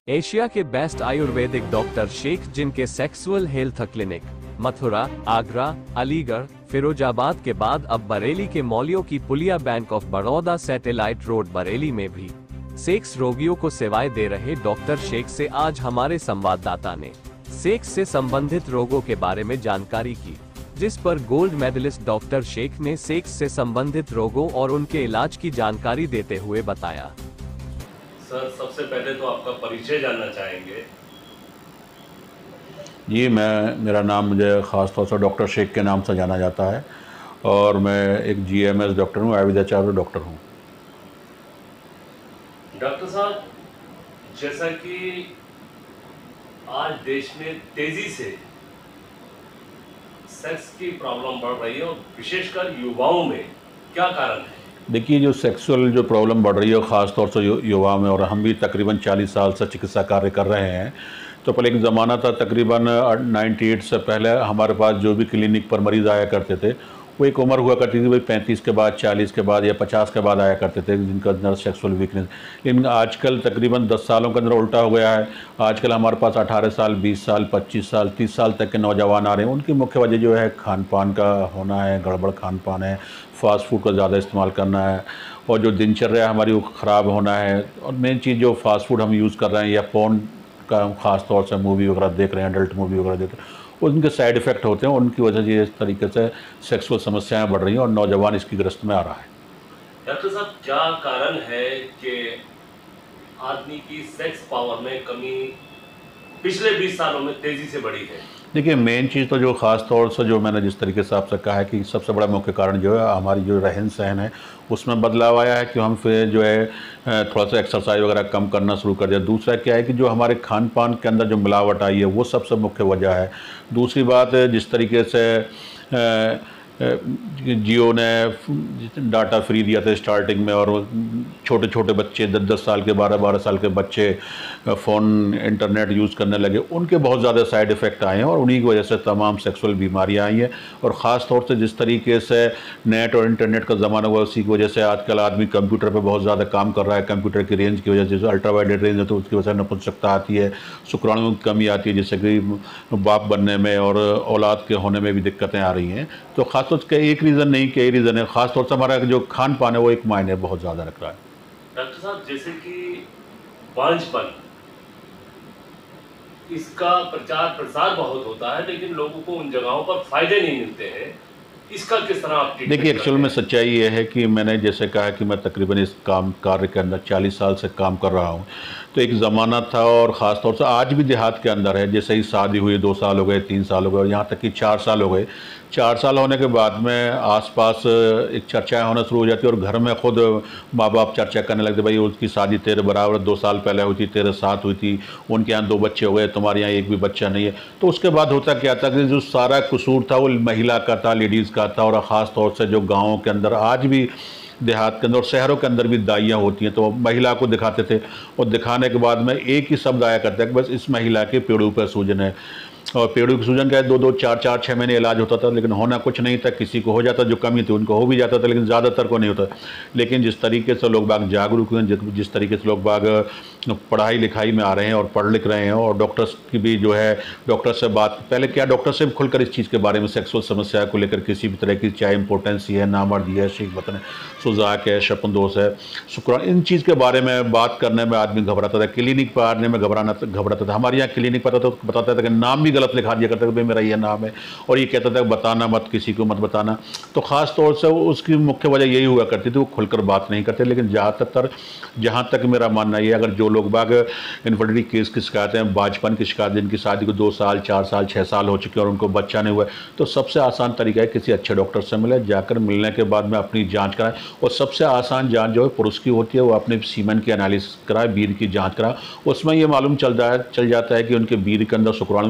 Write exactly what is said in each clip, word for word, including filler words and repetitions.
Asia के best Ayurvedic doctor Sheikh, जिनके sexual health clinic Mathura, Agra, Aligarh, Firozabad के बाद अब बरेली के मौलियों की पुलिया Bank of Baroda satellite road Bareilly में भी सेक्स रोगियों को सेवाएं दे रहे डॉक्टर शेख से आज हमारे संवाददाता ने सेक्स से संबंधित रोगों के बारे में जानकारी की, जिस पर गोल्ड मेडलिस्ट डॉक्टर शेख ने सेक्स से संबंधित रोगों और उनके इलाज की जानकारी देते हुए बताया। सर, सबसे पहले तो आपका परिचय जानना चाहेंगे। जी, मैं मेरा नाम मुझे ख़ास तौर से डॉक्टर शेख के नाम से जाना जाता है और मैं एक जीएमएस डॉक्टर हूँ, आयुर्वेदाचार्य डॉक्टर हूँ। डॉक्टर साहब, जैसा कि आज देश में तेजी से सेक्स की प्रॉब्लम बढ़ रही है और विशेषकर युवाओं में, क्या कारण है? देखिए, जो सेक्सुअल जो प्रॉब्लम बढ़ रही है ख़ास तौर से युवा में, और हम भी तकरीबन चालीस साल से चिकित्सा कार्य कर रहे हैं। तो पहले एक ज़माना था, तकरीबन अट्ठानवे से पहले हमारे पास जो भी क्लिनिक पर मरीज़ आया करते थे वो एक उम्र हुआ करती थी भाई पैंतीस के बाद, चालीस के बाद या पचास के बाद आया करते थे, जिनका अंदर सेक्सुअल वीकनेस। लेकिन आजकल तकरीबन दस सालों के अंदर उल्टा हो गया है। आजकल हमारे पास अठारह साल, बीस साल, पच्चीस साल, तीस साल तक के नौजवान आ रहे हैं। उनकी मुख्य वजह जो है खान पान का होना है, गड़बड़ खान पान है, फास्ट फूड का ज़्यादा इस्तेमाल करना है, और जो दिनचर्या हमारी वो ख़राब होना है। और मेन चीज़ जो फास्ट फूड हम यूज़ कर रहे हैं या फ़ोन का हम ख़ास तौर से मूवी वगैरह देख रहे हैं, एडल्ट मूवी वगैरह देख रहे हैं, उनके साइड इफ़ेक्ट होते हैं। उनकी वजह से इस तरीके से सेक्सुअल समस्याएं बढ़ रही हैं और नौजवान इसकी ग्रस्त में आ रहा है। डॉक्टर साहब, क्या कारण है कि आदमी की सेक्स पावर में कमी पिछले बीस सालों में तेज़ी से बढ़ी है? देखिए, मेन चीज़ तो जो ख़ास तौर से जो मैंने जिस तरीके से आपसे कहा है कि सबसे बड़ा मुख्य कारण जो है हमारी जो रहन सहन है उसमें बदलाव आया है कि हम फिर जो है थोड़ा सा एक्सरसाइज वगैरह कम करना शुरू कर दिया। दूसरा क्या है कि जो हमारे खान पान के अंदर जो मिलावट आई है वो सबसे मुख्य वजह है। दूसरी बात, जिस तरीके से जियो ने डाटा फ्री दिया था स्टार्टिंग में, और छोटे छोटे बच्चे दस दस साल के, बारह बारह साल के बच्चे फ़ोन इंटरनेट यूज़ करने लगे, उनके बहुत ज़्यादा साइड इफ़ेक्ट आए हैं और उन्हीं की वजह से तमाम सेक्सुअल बीमारियां आई हैं। और ख़ास तौर से जिस तरीके से नेट और इंटरनेट का ज़माना हुआ, उसी की वजह से आजकल आदमी कंप्यूटर पर बहुत ज़्यादा काम कर रहा है। कंप्यूटर की रेंज की वजह से, जो अल्ट्रा वायलेट रेंज है, तो उसकी वजह से नपुंसकता आती है, शुक्राणु में कमी आती है, जिससे कि बाप बनने में और औलाद के होने में भी दिक्कतें आ रही हैं। तो ख़ास तौर से एक रीज़न नहीं, कई रीज़न है। ख़ास तौर से हमारा जो खान पान है वो एक मायने बहुत ज़्यादा रख रहा है। डॉक्टर साहब, जैसे कि बांझपन, इसका प्रचार प्रसार बहुत होता है लेकिन लोगों को उन जगहों पर फायदे नहीं मिलते हैं, इसका किस तरह आप? देखिए, एक्चुअल में सच्चाई ये है कि मैंने जैसे कहा कि मैं तकरीबन इस काम कार्य के अंदर चालीस साल से काम कर रहा हूँ। तो एक ज़माना था, और ख़ास तौर से आज भी देहात के अंदर है, जैसे ही शादी हुई दो साल हो गए, तीन साल हो गए, और यहाँ तक कि चार साल हो गए। चार साल होने के बाद में आसपास एक चर्चाएं होना शुरू हो जाती है और घर में खुद माँ बाप चर्चा करने लगते, भाई उसकी शादी तेरे बराबर दो साल पहले हुई थी, तेरे साथ हुई थी, उनके यहाँ दो बच्चे हो गए, तुम्हारे यहाँ एक भी बच्चा नहीं है। तो उसके बाद होता क्या था कि जो सारा कसूर था वो महिला का था, लेडीज़ का था। और ख़ास तौर से जो गाँवों के अंदर, आज भी देहात के अंदर और शहरों के अंदर भी दाइयाँ होती हैं, तो महिला को दिखाते थे, और दिखाने के बाद में एक ही शब्द आया करता है कि बस इस महिला के पेड़ों पर सूजन है। और पेड़ों की सूजन का दो दो चार चार छः महीने इलाज होता था, लेकिन होना कुछ नहीं था। किसी को हो जाता, जो कमी थी उनको हो भी जाता था, लेकिन ज़्यादातर को नहीं होता। लेकिन जिस तरीके से लोग बाग जागरूक हुए, जिस तरीके से लोग बाग पढ़ाई लिखाई में आ रहे हैं और पढ़ लिख रहे हैं, और डॉक्टर्स की भी जो है डॉक्टर से बात, पहले क्या डॉक्टर से भी खुलकर इस चीज़ के बारे में, सेक्सुअल समस्या को लेकर किसी भी तरह की, चाहे इम्पोर्टेंसी है, नामर्दी है, शीख बतन है, सुजाक है, शपनदोष है, शुक्राणु, इन चीज़ के बारे में बात करने में आदमी घबराता था। क्लिनिक पर आने में घबराना घबराता था। हमारे यहाँ क्लिनिक पर था तो बताता था कि नाम भी गलत लिखा दिया करता था, भाई मेरा ये नाम है, और ये कहता था बताना मत, किसी को मत बताना। तो ख़ास तौर से उसकी मुख्य वजह यही हुआ करती थी, वो खुलकर बात नहीं करते। लेकिन जहाँ तक जहाँ तक मेरा मानना ये, अगर जो लोग बाग इनफर्टिलिटी केस की शिकायतें हैं, बाजपन की शिकायत, जिनकी शादी को दो साल, चार साल, छः साल हो चुके हैं और उनको बच्चा नहीं हुआ, तो सबसे आसान तरीका है किसी अच्छे डॉक्टर से मिले। जाकर मिलने के बाद में अपनी जाँच कराएं, और सबसे आसान जाँच जो है पुरुष की होती है, वो अपने सीमन की एनालिसिस कराए, वीर्य की जाँच कराए। उसमें ये मालूम चल जाए चल जाता है कि उनके वीर्य के अंदर शुक्राणु है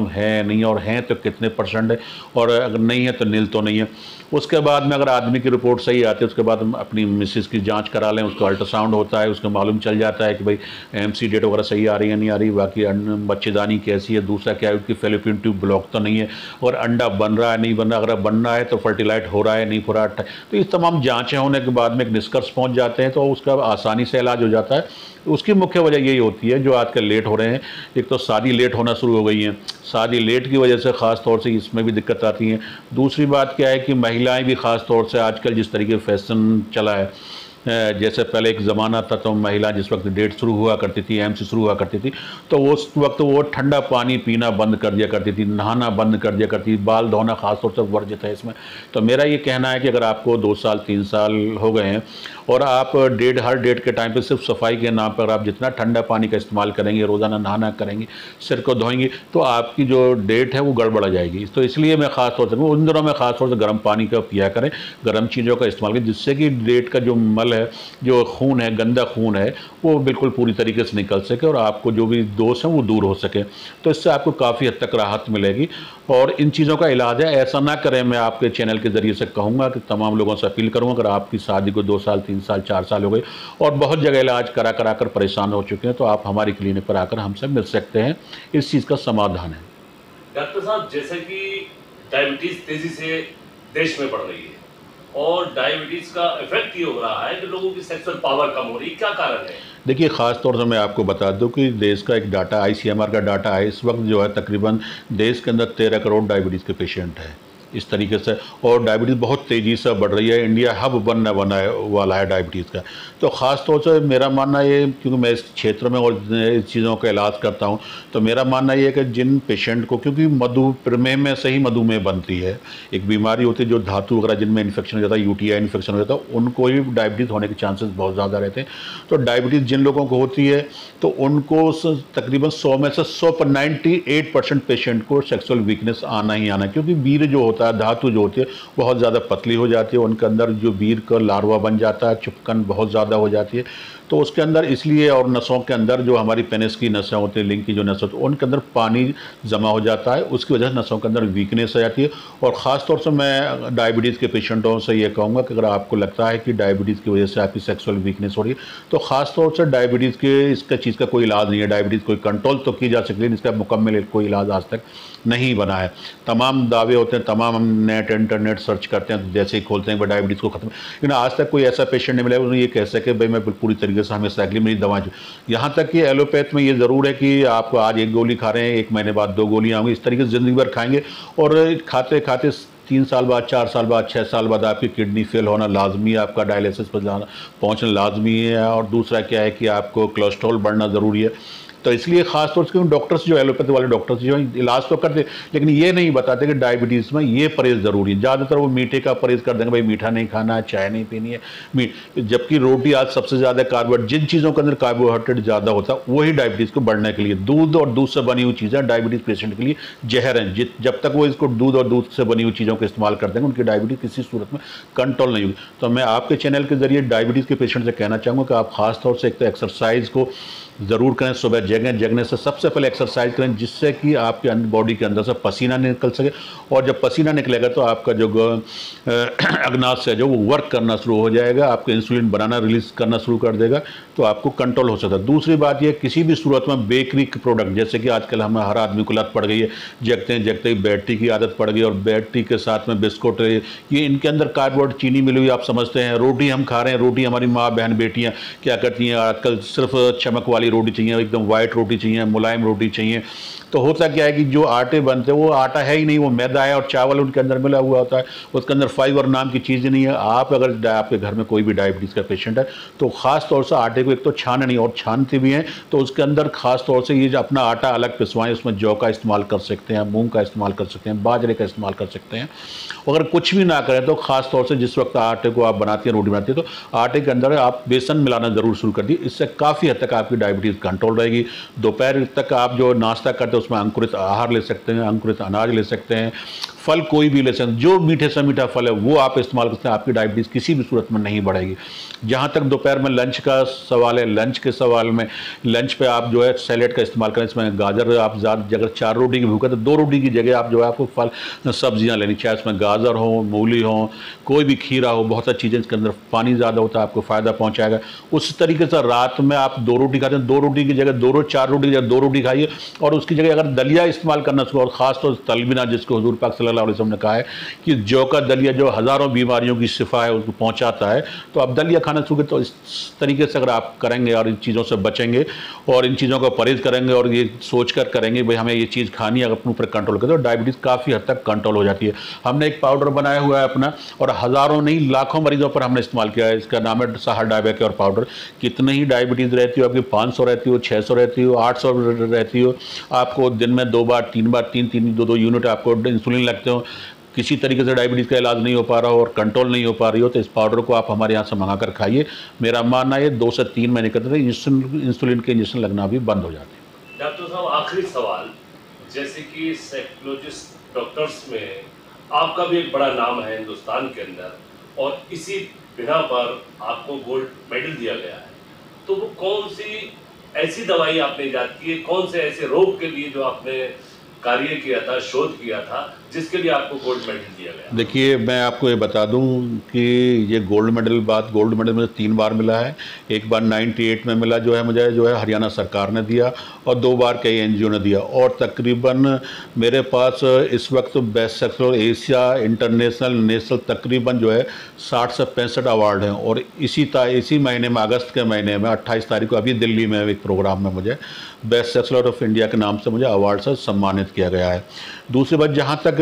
हैं नहीं, और हैं तो कितने परसेंट है, और अगर नहीं है तो नील तो नहीं है। उसके बाद में अगर आदमी की रिपोर्ट सही आती है, उसके बाद हम अपनी मिसेस की जांच करा लें, उसका अल्ट्रासाउंड होता है, उसको मालूम चल जाता है कि भाई एमसी डेट वगैरह सही आ रही है नहीं आ रही, बाकी बच्चेदानी कैसी है, दूसरा क्या है उसकी फेलोपियन ट्यूब ब्लॉक तो नहीं है, और अंडा बन रहा है नहीं बन रहा, अगर बन रहा है तो फर्टिलाइट हो रहा है नहीं हो रहा है। तो इस तमाम जाँचें होने के बाद में एक निष्कर्ष पहुँच जाते हैं, तो उसका आसानी से इलाज हो जाता है। उसकी मुख्य वजह यही होती है जो आजकल लेट हो रहे हैं, एक तो शादी लेट होना शुरू हो गई है, शादी लेट की वजह से ख़ास तौर से इसमें भी दिक्कत आती है। दूसरी बात क्या है कि महिलाएं भी ख़ास तौर से आजकल जिस तरीके फैशन चला है, जैसे पहले एक ज़माना था तो महिला जिस वक्त डेट शुरू हुआ करती थी, एमसी शुरू हुआ करती थी, तो उस वक्त वो ठंडा पानी पीना बंद कर दिया करती थी, नहाना बंद कर दिया करती थी, बाल धोना खास तौर से वर्जित है इसमें। तो मेरा ये कहना है कि अगर आपको दो साल तीन साल हो गए हैं और आप डेट हर डेट के टाइम पे सिर्फ सफाई के नाम पर आप जितना ठंडा पानी का इस्तेमाल करेंगे, रोज़ाना नहाना करेंगे, सिर को धोएंगे, तो आपकी जो डेट है वो गड़बड़ा जाएगी। तो इसलिए मैं ख़ास तौर से उन दिनों में ख़ास तौर से गर्म पानी का पिया करें, गर्म चीज़ों का इस्तेमाल करें, जिससे कि डेट का जो मल है, जो खून है, गंदा खून है, वो बिल्कुल पूरी तरीके से निकल सके और आपको जो भी दोष हैं वो दूर हो सके। तो इससे आपको काफ़ी हद तक राहत मिलेगी और इन चीज़ों का इलाज है। ऐसा ना करें, मैं आपके चैनल के ज़रिए से कहूँगा कि तमाम लोगों से अपील करूँगा, अगर आपकी शादी को दो साल तीन साल चार साल हो गए और बहुत जगह इलाज करा करा कर परेशान हो चुके हैं, तो आप हमारी क्लिनिक पर आकर हमसे मिल सकते हैं, इस चीज़ का समाधान है। डॉक्टर साहब, जैसे कि डायबिटीज़ तेज़ी से देश में बढ़ रही है और डायबिटीज का इफेक्ट ये हो रहा है कि लोगों की सेक्सुअल पावर कम हो रही है, क्या कारण है? देखिए, ख़ास तौर से मैं आपको बता दूं कि देश का एक डाटा आईसीएमआर का डाटा है, इस वक्त जो है तकरीबन देश के अंदर तेरह करोड़ डायबिटीज़ के पेशेंट हैं इस तरीके से, और डायबिटीज़ बहुत तेज़ी से बढ़ रही है। इंडिया हब बनने बना है वाला है डायबिटीज़ का। तो ख़ास तौर से मेरा मानना ये, क्योंकि मैं इस क्षेत्र में और इस चीज़ों का इलाज करता हूँ, तो मेरा मानना ये है कि जिन पेशेंट को, क्योंकि मधु प्रमेह में से ही मधुमेह बनती है, एक बीमारी होती है जो धातु वगैरह जिनमें इन्फेक्शन हो जाता है, यूटीआई इन्फेक्शन हो जाता है, उनको ही डायबिटीज़ होने के चांसेस बहुत ज़्यादा रहते हैं। तो डायबिटीज़ जिन लोगों को होती है तो उनको तकरीबन सौ में से सौ पर नाइन्टी एट परसेंट पेशेंट को सेक्सुअल वीकनेस आना ही आना, क्योंकि वीर्य जो होता है, धातु जो होती है, बहुत ज़्यादा पतली हो जाती है, उनके अंदर जो वीर्य का लार्वा बन जाता है, चुपकन बहुत ज़्यादा हो जाती है, तो उसके अंदर इसलिए, और नसों के अंदर जो हमारी पेनिस की नसें होती हैं, लिंग की जो नसें होती हैं, उनके अंदर पानी जमा हो जाता है, उसकी वजह से नसों के अंदर वीकनेस आ जाती है। और ख़ास तौर से मैं डायबिटीज़ के पेशेंटों से ये कहूँगा कि अगर आपको लगता है कि डायबिटीज़ की वजह से आपकी सेक्सुअल वीकनेस हो रही है, तो ख़ास तौर से डायबिटीज़ के इसका चीज़ का कोई इलाज नहीं है। डायबिटीज़ कोई कंट्रोल तो की जा सकती है, लेकिन इसका मुकम्मल कोई इलाज आज तक नहीं बना है। तमाम दावे होते हैं, तमाम हम नेट इंटरनेट सर्च करते हैं, तो जैसे ही खोलते हैं वह डायबिटीज़ को ख़त्म, लेकिन आज तक कोई ऐसा पेशेंट नहीं मिला उन्हें ये कह सके भाई मैं पूरी तरीके से हमेशा अगली मेरी दवा। यहाँ तक कि एलोपैथ में ये ज़रूर है कि आप आज एक गोली खा रहे हैं, एक महीने बाद दो गोलियाँ होंगी, इस तरीके से ज़िंदगी भर खाएंगे, और खाते खाते तीन साल बाद, चार साल बाद, छः साल बाद आपकी किडनी फेल होना लाजमी है, आपका डायलिसिस पर जाना पहुँचना लाजमी है, और दूसरा क्या है कि आपको कोलेस्ट्रॉल बढ़ना ज़रूरी है। तो इसलिए ख़ास तौर से डॉक्टर्स जो एलोपैथी वाले डॉक्टर्स जो इलाज तो करते, लेकिन ये नहीं बताते कि डायबिटीज़ में ये परहेज़ ज़रूरी है। ज़्यादातर वो मीठे का परहेज़ कर देंगे, भाई मीठा नहीं खाना है, चाय नहीं पीनी है, मीठ, जबकि रोटी आज सबसे ज़्यादा कार्बोहाइड्रेट, जिन चीज़ों के अंदर कार्बोहाइड्रेट ज़्यादा होता है वही डायबिटीज़ को बढ़ने के लिए, दूध और दूध से बनी हुई चीज़ें डायबिटीज़ पेशेंट के लिए जहर हैं। जब तक वो इसको दूध और दूध से बनी हुई चीज़ों का इस्तेमाल करते हैं, उनकी डायबिटीज़ किसी सूरत में कंट्रोल नहीं होगी। तो मैं आपके चैनल के जरिए डायबिटीज़ के पेशेंट से कहना चाहूँगा कि आप ख़ास तौर से एक तो एक्सरसाइज को ज़रूर करें, सुबह जगें, जगने से सबसे पहले एक्सरसाइज करें, जिससे कि आपके बॉडी के अंदर से पसीना निकल सके, और जब पसीना निकलेगा तो आपका जो अग्नाशय है जो वो वर्क करना शुरू हो जाएगा, आपको इंसुलिन बनाना रिलीज करना शुरू कर देगा, तो आपको कंट्रोल हो सकता है। दूसरी बात ये, किसी भी सूरत में बेकरी के प्रोडक्ट, जैसे कि आजकल हम हर आदमी को लत पड़ गई है, जगते हैं जगते ही बैटरी की आदत पड़ गई, और बैटरी के साथ में बिस्कुट, ये इनके अंदर कार्बोहाइड्रेट चीनी मिली हुई आप समझते हैं। रोटी हम खा रहे हैं, रोटी हमारी माँ बहन बेटियाँ क्या करती हैं, आजकल सिर्फ चमक वाली रोटी चाहिए, एकदम वाइट रोटी चाहिए, मुलायम रोटी चाहिए। तो होता क्या है कि जो आटे बनते हैं वो आटा है ही नहीं, वो मैदा है, और चावल उनके अंदर मिला हुआ होता है, उसके अंदर फाइबर नाम की चीज़ नहीं है। आप अगर आपके घर में कोई भी डायबिटीज़ का पेशेंट है तो ख़ास तौर से आटे को एक तो छाने नहीं, और छानते भी हैं तो उसके अंदर ख़ास तौर से ये जो अपना आटा अलग पिसवाएं, उसमें जौ का इस्तेमाल कर सकते हैं, मूंग का इस्तेमाल कर सकते हैं, बाजरे का इस्तेमाल कर सकते हैं। अगर कुछ भी ना करें तो ख़ास तौर से जिस वक्त आटे को आप बनाती हैं, रोटी बनाती है, तो आटे के अंदर आप बेसन मिलाना ज़रूर शुरू कर दिए, इससे काफ़ी हद तक आपकी डायबिटीज़ कंट्रोल रहेगी। दोपहर तक आप जो नाश्ता करते हैं उसमें अंकुरित आहार ले सकते हैं, अंकुरित अनाज ले सकते हैं, फल कोई भी ले सकते हैं, जो मीठे से मीठा फल है वो आप इस्तेमाल करते हैं, आपकी डायबिटीज़ किसी भी सूरत में नहीं बढ़ेगी। जहाँ तक दोपहर में लंच का सवाल है, लंच के सवाल में लंच पे आप जो है सैलेड का इस्तेमाल करें, इसमें गाजर आप ज़्यादा, अगर चार रोटी की भूख है तो दो रोटी की जगह आप जो है आपको फल सब्जियाँ लेनी, चाहे उसमें गाजर हो, मूली हो, कोई भी खीरा हो, बहुत सारी चीज़ें, इसके अंदर पानी ज़्यादा होता है, आपको फ़ायदा पहुँचाएगा। उस तरीके से रात में आप दो रोटी खाते हैं, दो रोटी की जगह दो रोटी, चार रोटी की जगह दो रोटी खाइए, और उसकी जगह अगर दलिया इस्तेमाल करना चाहिए, और ख़ासतौर से तलबिना, जिसको हुजूर पाक सल्लल्लाहु अलैहि वसल्लम ने कहा है कि जौ का दलिया जो हज़ारों बीमारियों की शिफा है उसको पहुँचाता है, तो आप दलिया खाना चाहिए। तो इस तरीके से अगर आप करेंगे और इन चीज़ों से बचेंगे और इन चीज़ों का परहेज करेंगे और ये सोच कर करेंगे भाई हमें ये चीज़ खानी है, अगर अपने ऊपर कंट्रोल करें तो डायबिटीज़ काफ़ी हद तक कंट्रोल हो जाती है। हमने एक पाउडर बनाया हुआ है अपना, और हज़ारों नहीं लाखों मरीजों पर हमने इस्तेमाल किया है। इसका नाम है साहा डायबेक्योर पाउडर। कितने ही डायबिटीज़ रहती हो, आपकी पाँच सौ रहती हो, छः सौ रहती हो, आठ सौ रहती हो, आपको दिन में दो बार तीन बार तीन तीन दो दो यूनिट आपको इंसुलिन लगते हो, किसी तरीके से डायबिटीज़ का इलाज नहीं हो पा रहा हो और कंट्रोल नहीं हो पा रही हो, तो इस पाउडर को आप हमारे यहाँ से मंगा कर खाइए। मेरा मानना है दो से तीन महीने के अंदर इंसुलिन के इंजेक्शन लगना भी बंद हो जाते हैं। डॉक्टर साहब, आखिरी सवाल, जैसे कि साइकोलॉजिस्ट डॉक्टर्स में आपका भी एक बड़ा नाम है हिंदुस्तान के अंदर, और इसी बिना पर आपको गोल्ड मेडल दिया गया है, तो वो कौन सी ऐसी दवाई आपने ईजाद की है, कौन से ऐसे रोग के लिए जो आपने कार्य किया था, शोध किया था, जिसके लिए आपको गोल्ड मेडल दिया गया? देखिए, मैं आपको ये बता दूं कि ये गोल्ड मेडल बात गोल्ड मेडल मुझे तीन बार मिला है। एक बार अट्ठानवे में मिला, जो है मुझे जो है हरियाणा सरकार ने दिया, और दो बार कई एनजीओ ने दिया, और तकरीबन मेरे पास इस वक्त best sector Asia international national तकरीबन जो है साठ से पैंसठ अवार्ड हैं। और इसी ता इसी महीने में, अगस्त के महीने में अट्ठाईस तारीख को अभी दिल्ली में एक प्रोग्राम में मुझे बेस्ट सेक्टर ऑफ इंडिया के नाम से मुझे अवार्ड से सम्मानित किया गया है। दूसरी बात, जहाँ तक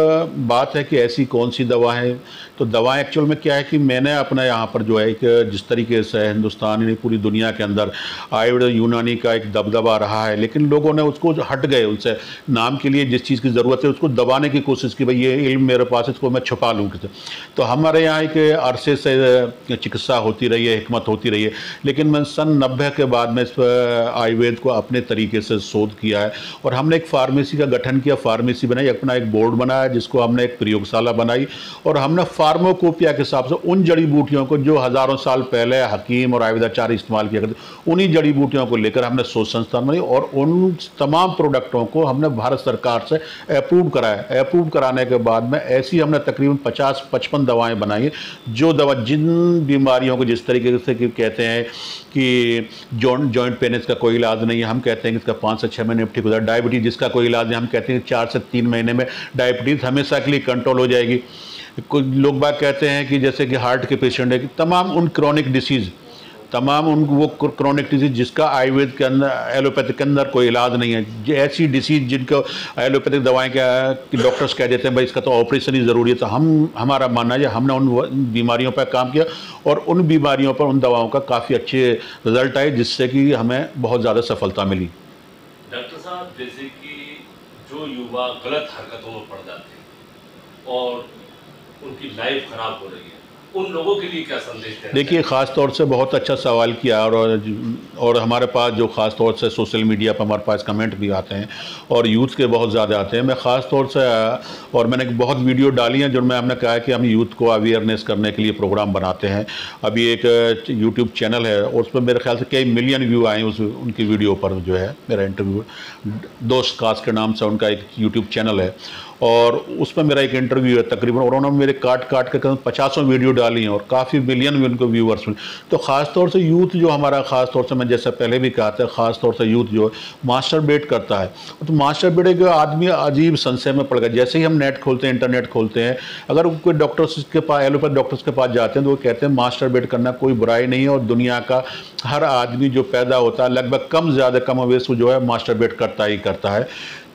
बात है कि ऐसी कौन सी दवा है, तो दवाएं एक्चुअल में क्या है कि मैंने अपना यहाँ पर जो है एक जिस तरीके से हिंदुस्तान यानी पूरी दुनिया के अंदर आयुर्वेद यूनानी का एक दबदबा रहा है, लेकिन लोगों ने उसको हट गए, उनसे नाम के लिए जिस चीज़ की ज़रूरत है उसको दबाने की कोशिश की, भाई ये इल्म मेरे पास, इसको मैं छुपा लूँ किसे। तो हमारे यहाँ एक अरसे से चिकित्सा होती रही है, हिकमत होती रही है, लेकिन मैं सन नब्बे के बाद में इस आयुर्वेद को अपने तरीके से शोध किया है, और हमने एक फार्मेसी का गठन किया, फार्मेसी बनाई, अपना एक बोर्ड बनाया, जिसको हमने एक प्रयोगशाला बनाई, और हमने फार्माकोपिया के हिसाब से उन जड़ी बूटियों को जो हज़ारों साल पहले हकीम और आयुर्वेदाचार्य इस्तेमाल किया करते, उन्हीं जड़ी बूटियों को लेकर हमने शोध संस्थान बनाई, और उन तमाम प्रोडक्टों को हमने भारत सरकार से अप्रूव कराया। अप्रूव कराने के बाद में ऐसी हमने तकरीबन पचास पचपन दवाएँ बनाई, जो दवा जिन बीमारियों को, जिस तरीके से कि कहते हैं कि जॉइंट जॉइंट पेन इसका कोई इलाज नहीं है, हम कहते हैं कि इसका पाँच से छः महीने में ठीक हो जाए। डायबिटीज़ जिसका कोई इलाज नहीं, हम कहते हैं चार से तीन महीने में डायबिटीज़ हमेशा के लिए कंट्रोल हो जाएगी। कुछ लोग बात कहते हैं कि जैसे कि हार्ट के पेशेंट है, कि तमाम उन क्रॉनिक डिसीज़, तमाम उन वो क्रॉनिक डिसीज़ जिसका आयुर्वेद के अंदर, एलोपैथिक के अंदर कोई इलाज नहीं है, ऐसी डिसीज़ जिनको एलोपैथिक दवाएं क्या डॉक्टर्स कह देते हैं भाई इसका तो ऑपरेशन ही ज़रूरी है, तो हम हमारा मानना है हमने उन बीमारियों पर काम किया, और उन बीमारियों पर उन दवाओं का काफ़ी अच्छे रिजल्ट आए, जिससे कि हमें बहुत ज़्यादा सफलता मिली। डॉक्टर साहब, जैसे कि जो युवा गलत हरकतों में पड़ जाते हैं और उनकी लाइफ खराब हो रही है, उन लोगों के लिए क्या संदेश देना? देखिए, ख़ास तौर से बहुत अच्छा सवाल किया, और और हमारे पास जो ख़ास तौर से सोशल मीडिया पर हमारे पास कमेंट भी आते हैं, और यूथ के बहुत ज़्यादा आते हैं। मैं ख़ास तौर से, और मैंने बहुत वीडियो डाली हैं जिनमें हमने कहा है कि हम यूथ को अवेयरनेस करने के लिए प्रोग्राम बनाते हैं। अभी एक यूट्यूब चैनल है, और उस पर मेरे ख्याल से कई मिलियन व्यू आए उस उनकी वीडियो पर, जो है मेरा इंटरव्यू, दोस्त खास के नाम से उनका एक यूट्यूब चैनल है, और उसमें मेरा एक इंटरव्यू है तकरीबन, और उन्होंने मेरे काट काट कर पचासों वीडियो डाली हैं, और काफ़ी मिलियन में उनको व्यूअर्स मिले। तो ख़ास तौर से यूथ जो हमारा, ख़ास तौर से मैं जैसा पहले भी कहा था, ख़ास तौर से यूथ जो मास्टरबेट करता है, तो मास्टरबेट एक आदमी अजीब संशय में पड़ गया। जैसे ही हम नेट खोलते हैं, इंटरनेट खोलते हैं, अगर कोई डॉक्टर्स के पास, एलोपैथ डॉक्टर्स के पास जाते हैं, तो वो कहते हैं मास्टरबेट करना कोई बुराई नहीं है, और दुनिया का हर आदमी जो पैदा होता है लगभग कम ज़्यादा कम अवेश जो है मास्टरबेट करता ही करता है।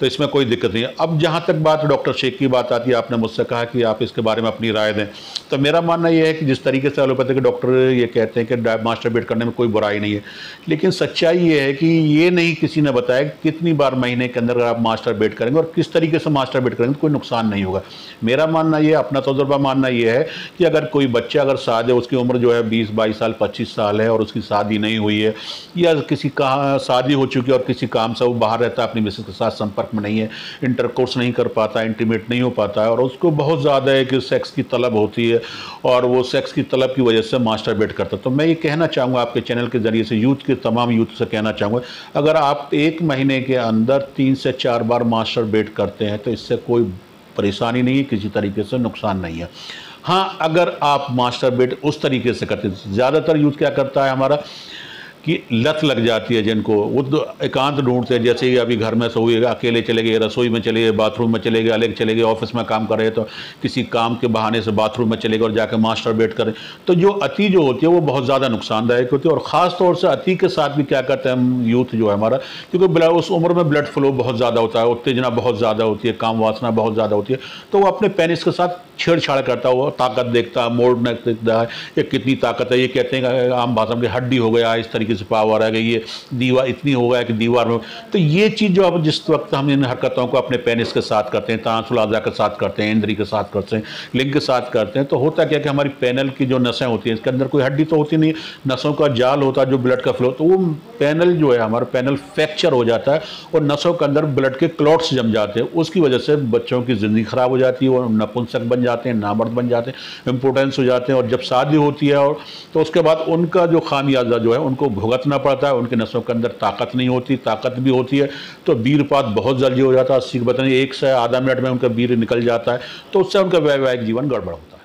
तो इसमें कोई दिक्कत नहीं है। अब जहाँ तक बात डॉक्टर शेख की बात आती है, आपने मुझसे कहा कि आप इसके बारे में अपनी राय दें, तो मेरा मानना यह है कि जिस तरीके से एलोपैथिक डॉक्टर ये कहते हैं कि मास्टरबेट करने में कोई बुराई नहीं है, लेकिन सच्चाई ये है कि ये नहीं किसी ने बताया कितनी बार महीने के अंदर आप मास्टरबेट करेंगे और किस तरीके से मास्टरबेट करेंगे तो कोई नुकसान नहीं होगा। मेरा मानना ये, अपना तजुर्बा मानना ये है कि अगर कोई बच्चा अगर शादी, उसकी उम्र जो है बीस बाईस साल पच्चीस साल है और उसकी शादी नहीं हुई है, या किसी का शादी हो चुकी है और किसी काम से वो बाहर रहता है, अपनी मिसेस के साथ संपर्क में नहीं है, इंटरकोर्स नहीं कर पाता, इंटीमेट नहीं हो पाता है, और उसको बहुत ज़्यादा है कि सेक्स की तलब होती है और वो सेक्स की तलब की वजह से मास्टरबेट करता है, तो मैं ये कहना चाहूँगा आपके चैनल के ज़रिए से यूथ के तमाम यूथ से कहना चाहूँगा, अगर आप एक महीने के अंदर तीन से चार बार मास्टरबेट करते हैं तो इससे कोई परेशानी नहीं है, किसी तरीके से नुकसान नहीं है। हाँ, अगर आप मास्टरबेट उस तरीके से करते हैं, ज़्यादातर यूथ क्या करता है हमारा कि लत लग जाती है जिनको, वो तो एकांत ढूंढते हैं, जैसे ही अभी घर में सोए अकेले चले गए, रसोई में चले गए, बाथरूम में चले गए, अलग चले गए, ऑफिस में काम कर रहे हैं तो किसी काम के बहाने से बाथरूम में चले गए और जाकर मास्टरबेट करें, तो जो अति जो होती है वो बहुत ज़्यादा नुकसानदायक होती है। और ख़ास तौर से अति के साथ भी क्या करते हैं हम यूथ जो है हमारा, क्योंकि उस उम्र में ब्लड फ्लो बहुत ज़्यादा होता है, उत्तेजना बहुत ज़्यादा होती है, काम वासना बहुत ज़्यादा होती है, तो वो अपने पेनिस के साथ छेड़छाड़ करता है, वो ताकत देखता है, मोड़ना देखता है, ये कितनी ताकत है, ये कहते हैं आम भाषा में हड्डी हो गया, इस तरीके से पावर है, ये दीवार इतनी हो गया कि दीवार में, तो ये चीज़ जो अब जिस वक्त हम इन हरकतों को अपने पेनिस के साथ करते हैं, तांसुल आज़ा के साथ करते हैं, इंद्री के साथ करते हैं, लिंग के साथ करते हैं, तो होता क्या कि हमारी पैनल की जो नसें होती हैं, इसके अंदर कोई हड्डी तो होती नहीं, नसों का जाल होता है जो ब्लड का फ्लो, तो वो पैनल जो है हमारा पैनल फ्रैक्चर हो जाता है और नसों के अंदर ब्लड के क्लॉट्स जम जाते हैं, उसकी वजह से बच्चों की ज़िंदगी ख़राब हो जाती है, वो नपुंसक बन जाते हैं, नामर्द बन जाते हैं, इम्पोर्टेंस हो जाते हैं, और जब शादी होती है और तो उसके बाद उनका जो खामियाजा जो है उनको भुगतना पड़ता है, उनके नसों के अंदर ताकत नहीं होती, ताकत भी होती है तो वीरपात बहुत जल्दी हो जाता है, सीख बताने एक से आधा मिनट में उनका वीर निकल जाता है, तो उससे उनका वैवाहिक जीवन गड़बड़ होता है।